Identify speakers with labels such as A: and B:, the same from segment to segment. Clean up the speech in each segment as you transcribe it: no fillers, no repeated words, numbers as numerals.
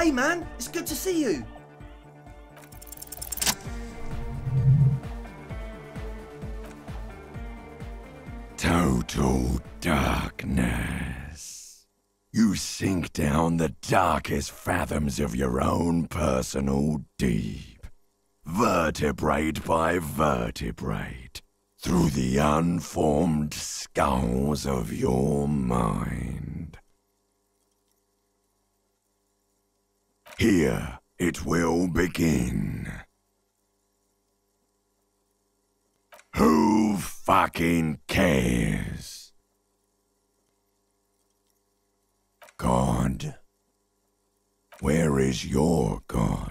A: Hey man, it's good to see you.
B: Total darkness. You sink down the darkest fathoms of your own personal deep, vertebrate by vertebrate, through the unformed skulls of your mind. Here it will begin. Who fucking cares? God? Where is your God?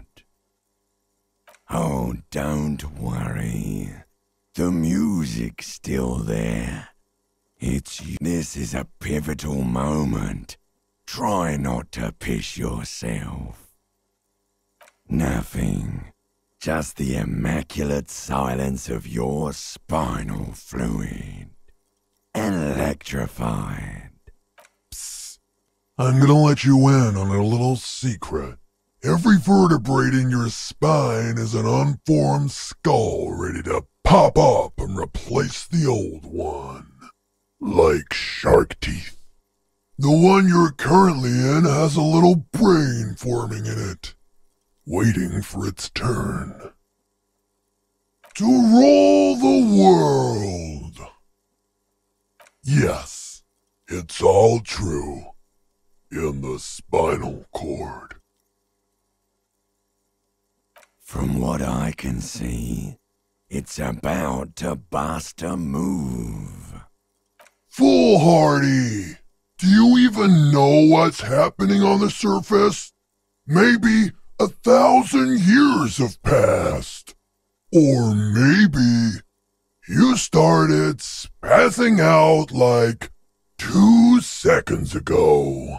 B: Oh, don't worry. The music's still there. This is a pivotal moment. Try not to piss yourself. Nothing. Just the immaculate silence of your spinal fluid. Electrified.
C: Psst. I'm gonna let you in on a little secret. Every vertebrae in your spine is an unformed skull ready to pop up and replace the old one. Like shark teeth. The one you're currently in has a little brain forming in it, waiting for its turn to rule the world. Yes, it's all true in the spinal cord.
B: From what I can see, it's about to bust a move.
C: Foolhardy! Do you even know what's happening on the surface? Maybe 1,000 years have passed. Or maybe you started spazzing out like 2 seconds ago.